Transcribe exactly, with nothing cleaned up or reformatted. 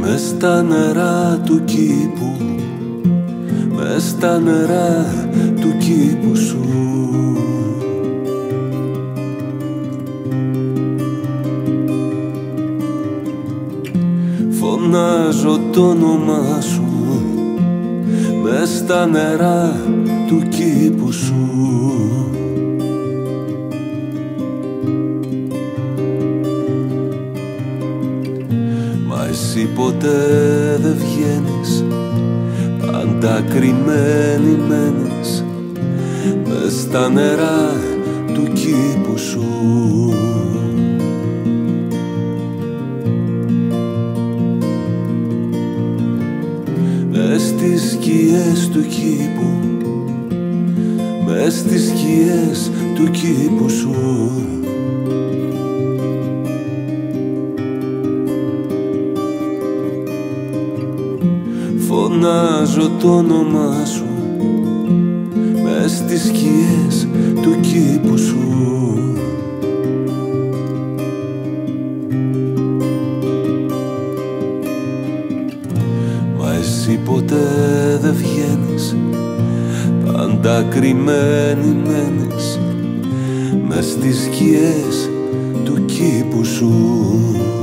Μες στα νερά του κήπου, μες στα νερά του κήπου σου. Φωνάζω το όνομά σου μες στα νερά του κήπου σου. Μα εσύ ποτέ δεν βγαίνεις, πάντα κρυμμένη μένεις μες στα νερά του κήπου σου. Μες στις σκιές του κήπου, μες στις σκιές του κήπου σου. Φωνάζω το όνομά σου μες στις σκιές του κήπου σου. Μα εσύ ποτέ δεν βγαίνεις, πάντα κρυμμένη μένεις μες στις σκιές του κήπου σου.